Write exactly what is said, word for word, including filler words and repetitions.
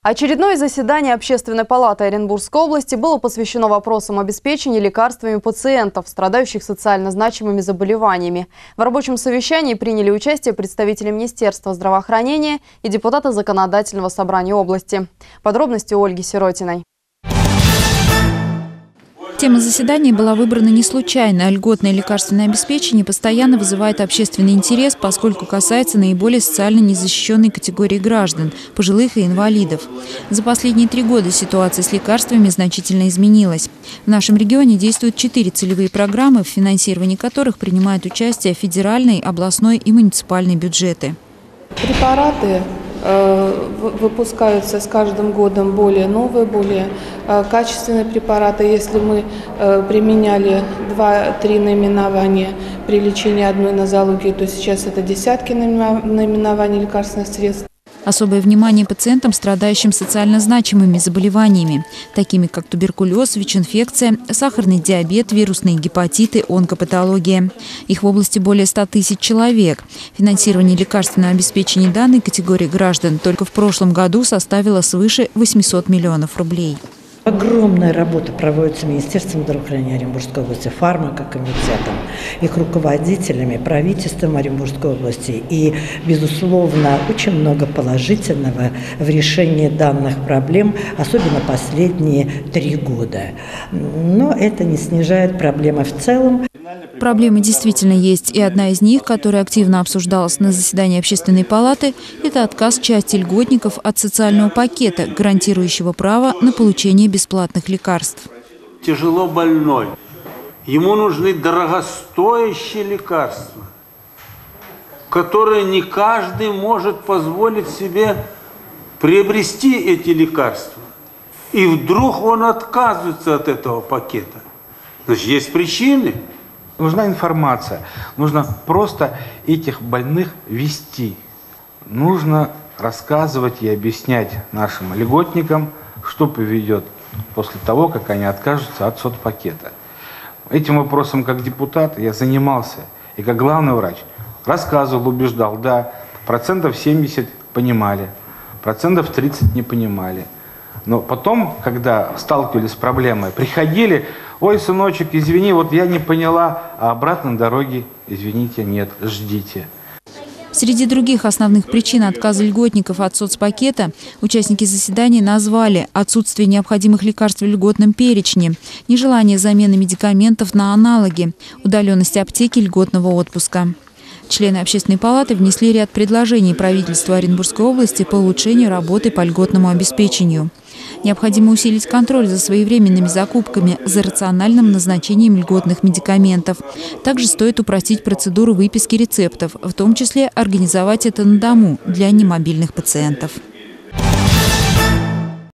Очередное заседание Общественной палаты Оренбургской области было посвящено вопросам обеспечения лекарствами пациентов, страдающих социально значимыми заболеваниями. В рабочем совещании приняли участие представители Министерства здравоохранения и депутаты Законодательного собрания области. Подробности у Ольги Сиротиной. Тема заседания была выбрана не случайно. Льготное лекарственное обеспечение постоянно вызывает общественный интерес, поскольку касается наиболее социально незащищенной категории граждан – пожилых и инвалидов. За последние три года ситуация с лекарствами значительно изменилась. В нашем регионе действуют четыре целевые программы, в финансировании которых принимают участие федеральный, областной и муниципальные бюджеты. Препараты выпускаются с каждым годом более новые, более качественные препараты. Если мы применяли два-три наименования при лечении одной нозологии, то сейчас это десятки наименований лекарственных средств. Особое внимание пациентам, страдающим социально значимыми заболеваниями, такими как туберкулез, ВИЧ-инфекция, сахарный диабет, вирусные гепатиты, онкопатология. Их в области более ста тысяч человек. Финансирование лекарственного обеспечения данной категории граждан только в прошлом году составило свыше восьмисот миллионов рублей. Огромная работа проводится Министерством здравоохранения Оренбургской области, фармакокомитетом, их руководителями, правительством Оренбургской области. И, безусловно, очень много положительного в решении данных проблем, особенно последние три года. Но это не снижает проблемы в целом. Проблемы действительно есть, и одна из них, которая активно обсуждалась на заседании Общественной палаты, это отказ части льготников от социального пакета, гарантирующего право на получение бесплатных лекарств. Тяжело больной, ему нужны дорогостоящие лекарства, которые не каждый может позволить себе приобрести эти лекарства. И вдруг он отказывается от этого пакета. Значит, есть причины. Нужна информация, нужно просто этих больных вести. Нужно рассказывать и объяснять нашим льготникам, что поведет после того, как они откажутся от соцпакета. Этим вопросом как депутат я занимался и как главный врач рассказывал, убеждал, да, процентов семьдесят понимали, процентов тридцать не понимали. Но потом, когда сталкивались с проблемой, приходили: ой, сыночек, извини, вот я не поняла, а обратной дороги, извините, нет, ждите. Среди других основных причин отказа льготников от соцпакета участники заседания назвали отсутствие необходимых лекарств в льготном перечне, нежелание замены медикаментов на аналоги, удаленность аптеки, льготного отпуска. Члены Общественной палаты внесли ряд предложений правительству Оренбургской области по улучшению работы по льготному обеспечению. Необходимо усилить контроль за своевременными закупками, за рациональным назначением льготных медикаментов. Также стоит упростить процедуру выписки рецептов, в том числе организовать это на дому для немобильных пациентов.